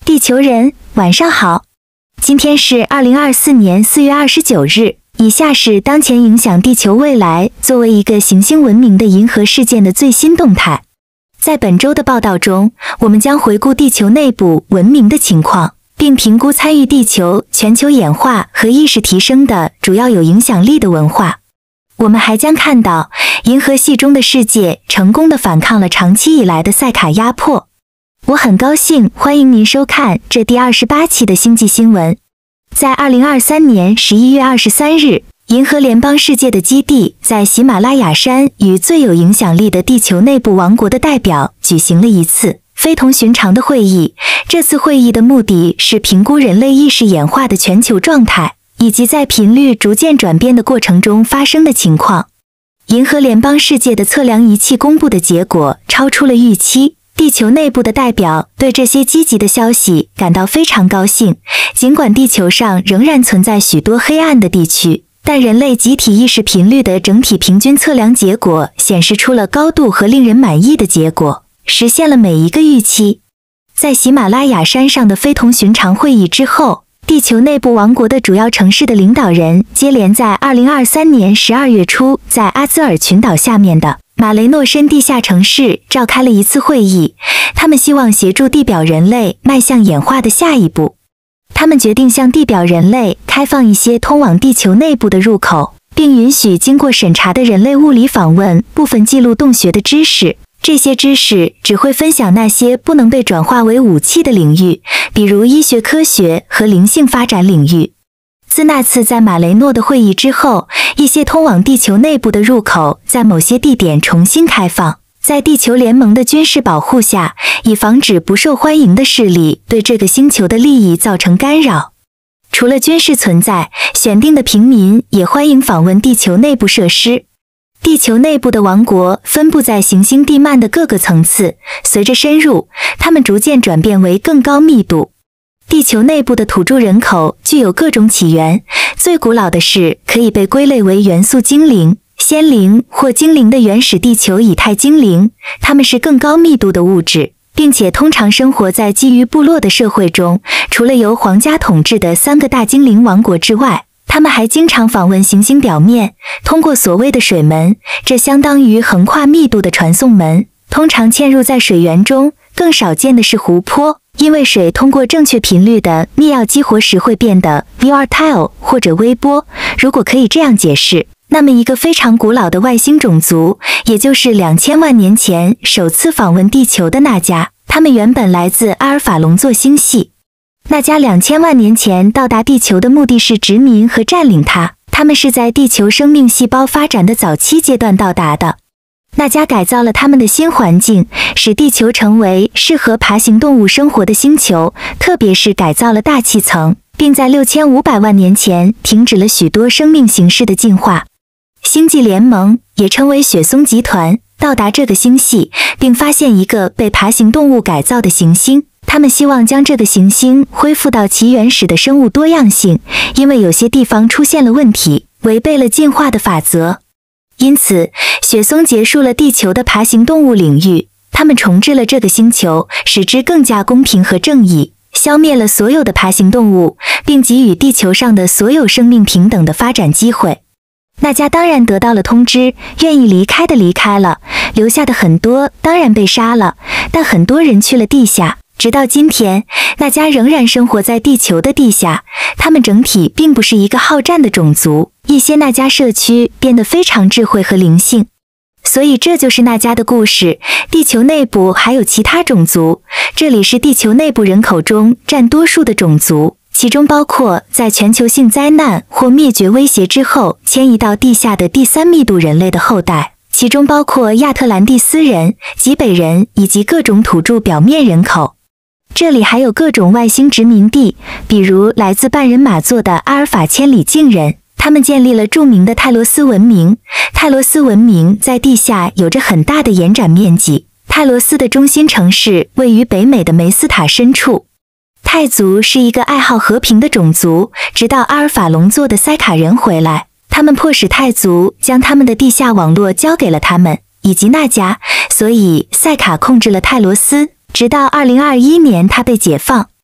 地球人，晚上好。今天是2024年4月29日。以下是当前影响地球未来作为一个行星文明的银河事件的最新动态。在本周的报道中，我们将回顾地球内部文明的情况，并评估参与地球全球演化和意识提升的主要有影响力的文化。我们还将看到银河系中的世界成功地反抗了长期以来的赛卡压迫。我很高兴欢迎您收看这第28期的星际新闻。在2023年11月23日，银河联邦世界的基地在喜马拉雅山与最有影响力的地球内部王国的代表举行了一次非同寻常的会议。这次会议的目的是评估人类意识演化的全球状态，以及在频率逐渐转变的过程中发生的情况。银河联邦世界的测量仪器公布的结果超出了预期。地球内部的代表对这些积极的消息感到非常高兴，尽管地球上仍然存在许多黑暗的地区，但人类集体意识频率的整体平均测量结果显示出了高度和令人满意的结果，实现了每一个预期。在喜马拉雅山上的非同寻常会议之后，地球内部王国的主要城市的领导人接连在2023年12月初在阿兹尔群岛下面的马雷诺申地下城市召开了一次会议，他们希望协助地表人类迈向演化的下一步。他们决定向地表人类开放一些通往地球内部的入口，并允许经过审查的人类物理访问部分记录洞穴的知识。这些知识只会分享那些不能被转化为武器的领域，比如医学科学和灵性发展领域。自那次在马雷诺的会议之后，一些通往地球内部的入口在某些地点重新开放，在地球联盟的军事保护下，以防止不受欢迎的势力对这个星球的利益造成干扰。除了军事存在，选定的平民也欢迎访问地球内部设施。地球内部的王国分布在行星地幔的各个层次，随着深入，它们逐渐转变为更高密度。地球内部的土著人口具有各种起源，最古老的是可以被归类为元素精灵、仙灵或精灵的原始地球以太精灵，它们是更高密度的物质，并且通常生活在基于部落的社会中。除了由皇家统治的3个大精灵王国之外，他们还经常访问行星表面，通过所谓的水门，这相当于横跨密度的传送门，通常嵌入在水源中。更少见的是湖泊，因为水通过正确频率的密钥激活时会变得 volatile 或者微波。如果可以这样解释，那么一个非常古老的外星种族，也就是2000万年前首次访问地球的那家，他们原本来自阿尔法龙座星系。那家2000万年前到达地球的目的是殖民和占领它，他们是在地球生命细胞发展的早期阶段到达的。那家改造了他们的新环境，使地球成为适合爬行动物生活的星球，特别是改造了大气层，并在6500万年前停止了许多生命形式的进化。星际联盟也称为雪松集团到达这个星系，并发现一个被爬行动物改造的行星。他们希望将这个行星恢复到其原始的生物多样性，因为有些地方出现了问题，违背了进化的法则。因此，雪松结束了地球的爬行动物领域，他们重置了这个星球，使之更加公平和正义，消灭了所有的爬行动物，并给予地球上的所有生命平等的发展机会。那家当然得到了通知，愿意离开的离开了，留下的很多当然被杀了，但很多人去了地下。直到今天，那家仍然生活在地球的地下。他们整体并不是一个好战的种族，一些那家社区变得非常智慧和灵性。所以这就是那家的故事。地球内部还有其他种族，这里是地球内部人口中占多数的种族，其中包括在全球性灾难或灭绝威胁之后迁移到地下的第3密度人类的后代，其中包括亚特兰蒂斯人、极北人以及各种土著表面人口。这里还有各种外星殖民地，比如来自半人马座的阿尔法千里镜人，他们建立了著名的泰罗斯文明。泰罗斯文明在地下有着很大的延展面积，泰罗斯的中心城市位于北美的梅斯塔深处。泰族是一个爱好和平的种族，直到阿尔法龙座的塞卡人回来，他们迫使泰族将他们的地下网络交给了他们以及那家，所以塞卡控制了泰罗斯，直到2021年他被解放。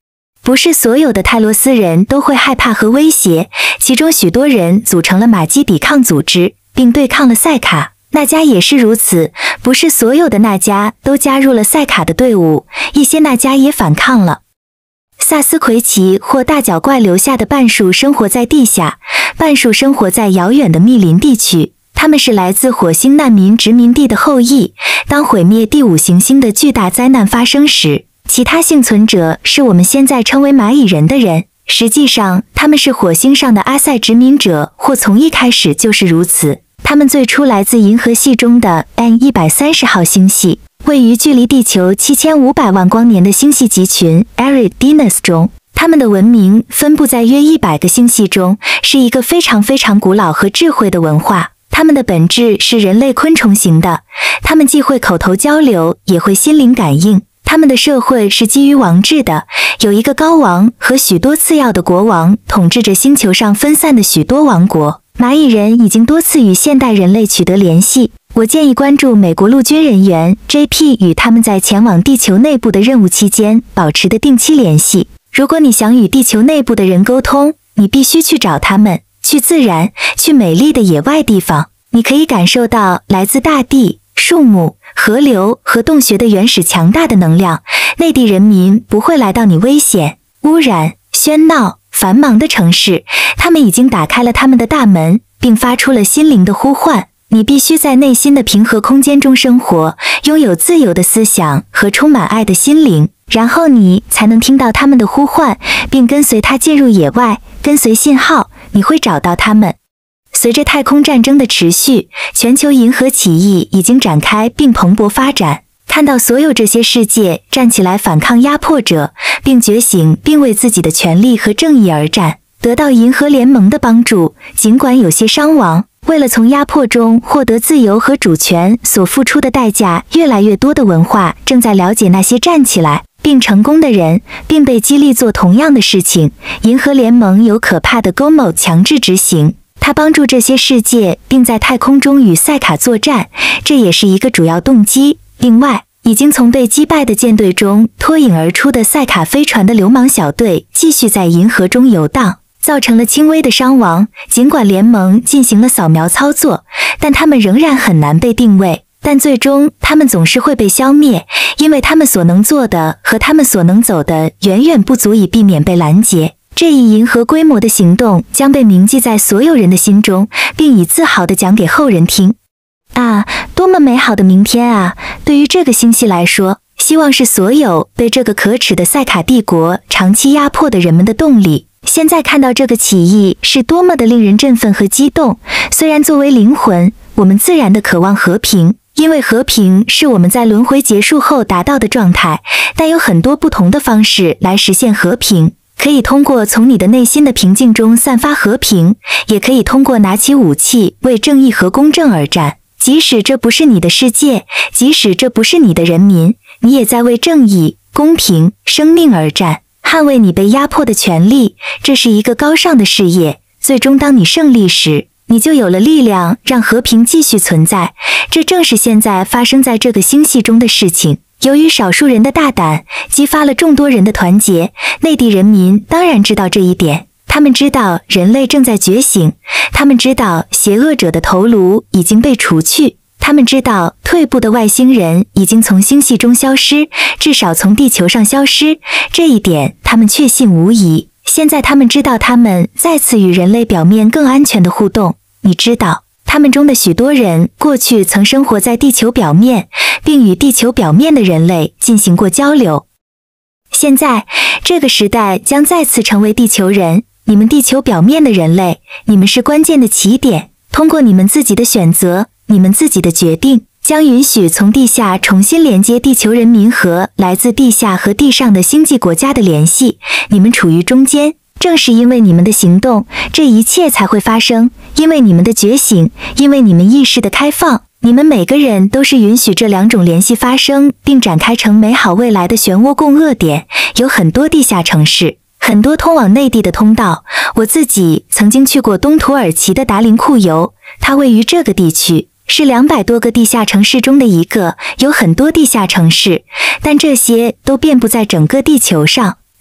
不是所有的泰罗斯人都会害怕和威胁，其中许多人组成了马基抵抗组织，并对抗了塞卡。纳加也是如此，不是所有的纳加都加入了塞卡的队伍，一些纳加也反抗了。萨斯奎奇或大脚怪留下的半数生活在地下，半数生活在遥远的密林地区。他们是来自火星难民殖民地的后裔。当毁灭第5行星的巨大灾难发生时，其他幸存者是我们现在称为蚂蚁人的人。实际上，他们是火星上的阿塞殖民者，或从一开始就是如此。他们最初来自银河系中的 N130号星系，位于距离地球7500万光年的星系集群 Eridanus 中。他们的文明分布在约100个星系中，是一个非常古老和智慧的文化。他们的本质是人类昆虫型的，他们既会口头交流，也会心灵感应。他们的社会是基于王制的，有一个高王和许多次要的国王统治着星球上分散的许多王国。蚂蚁人已经多次与现代人类取得联系。我建议关注美国陆军人员 JP 与他们在前往地球内部的任务期间保持的定期联系。如果你想与地球内部的人沟通，你必须去找他们，去自然，去美丽的野外地方。你可以感受到来自大地、树木、河流和洞穴的原始强大的能量。内地人民不会来到你危险、污染、喧闹、繁忙的城市，他们已经打开了他们的大门，并发出了心灵的呼唤。你必须在内心的平和空间中生活，拥有自由的思想和充满爱的心灵，然后你才能听到他们的呼唤，并跟随它进入野外，跟随信号，你会找到他们。随着太空战争的持续，全球银河起义已经展开并蓬勃发展。看到所有这些世界站起来反抗压迫者，并觉醒，并为自己的权利和正义而战，得到银河联盟的帮助，尽管有些伤亡。为了从压迫中获得自由和主权所付出的代价，越来越多的文化正在了解那些站起来并成功的人，并被激励做同样的事情。银河联盟有可怕的 GOMO 强制执行，它帮助这些世界并在太空中与塞卡作战，这也是一个主要动机。另外，已经从被击败的舰队中脱颖而出的塞卡飞船的流氓小队继续在银河中游荡，造成了轻微的伤亡。尽管联盟进行了扫描操作，但他们仍然很难被定位。但最终他们总是会被消灭，因为他们所能做的和他们所能走的远远不足以避免被拦截。这一银河规模的行动将被铭记在所有人的心中，并以自豪地讲给后人听。啊，多么美好的明天啊！对于这个星系来说，希望是所有被这个可耻的塞卡帝国长期压迫的人们的动力。现在看到这个起义是多么的令人振奋和激动。虽然作为灵魂，我们自然地渴望和平，因为和平是我们在轮回结束后达到的状态，但有很多不同的方式来实现和平。可以通过从你的内心的平静中散发和平，也可以通过拿起武器为正义和公正而战。即使这不是你的世界，即使这不是你的人民，你也在为正义、公平、生命而战，捍卫你被压迫的权利。这是一个高尚的事业。最终当你胜利时，你就有了力量让和平继续存在。这正是现在发生在这个星系中的事情。由于少数人的大胆，激发了众多人的团结。内地人民当然知道这一点，他们知道人类正在觉醒，他们知道邪恶者的头颅已经被除去，他们知道退步的外星人已经从星系中消失，至少从地球上消失。这一点他们确信无疑。现在他们知道他们再次与人类表面更安全的互动。你知道，他们中的许多人过去曾生活在地球表面，并与地球表面的人类进行过交流。现在，这个时代将再次成为地球人。你们地球表面的人类，你们是关键的起点。通过你们自己的选择，你们自己的决定，将允许从地下重新连接地球人民和来自地下和地上的星际国家的联系。你们处于中间，正是因为你们的行动，这一切才会发生。因为你们的觉醒，因为你们意识的开放，你们每个人都是允许这两种联系发生，并展开成美好未来的漩涡共轭点。有很多地下城市，很多通往内地的通道。我自己曾经去过东土耳其的达林库尤，它位于这个地区，是200多个地下城市中的一个。有很多地下城市，但这些都遍布在整个地球上。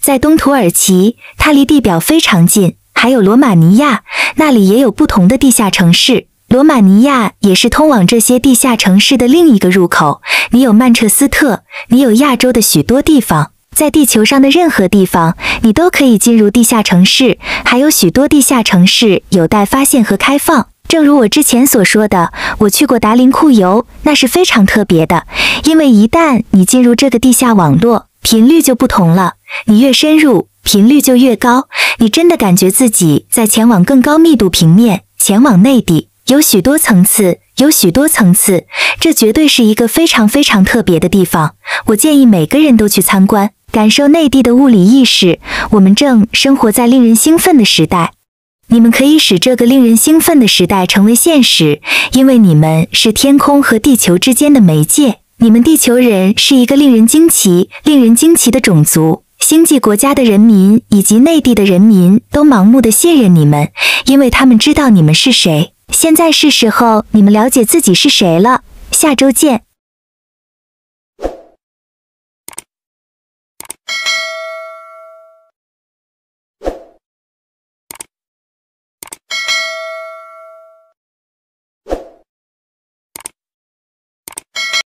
在东土耳其，它离地表非常近，还有罗马尼亚，那里也有不同的地下城市。罗马尼亚也是通往这些地下城市的另一个入口。你有曼彻斯特，你有亚洲的许多地方，在地球上的任何地方，你都可以进入地下城市，还有许多地下城市有待发现和开放。正如我之前所说的，我去过达林库尤，那是非常特别的，因为一旦你进入这个地下网络，频率就不同了，你越深入，频率就越高，你真的感觉自己在前往更高密度平面，前往内地，有许多层次，这绝对是一个非常非常特别的地方。我建议每个人都去参观，感受内地的物理意识。我们正生活在令人兴奋的时代。你们可以使这个令人兴奋的时代成为现实，因为你们是天空和地球之间的媒介。你们地球人是一个令人惊奇的种族。星际国家的人民以及内地的人民都盲目的信任你们，因为他们知道你们是谁。现在是时候你们了解自己是谁了。下周见。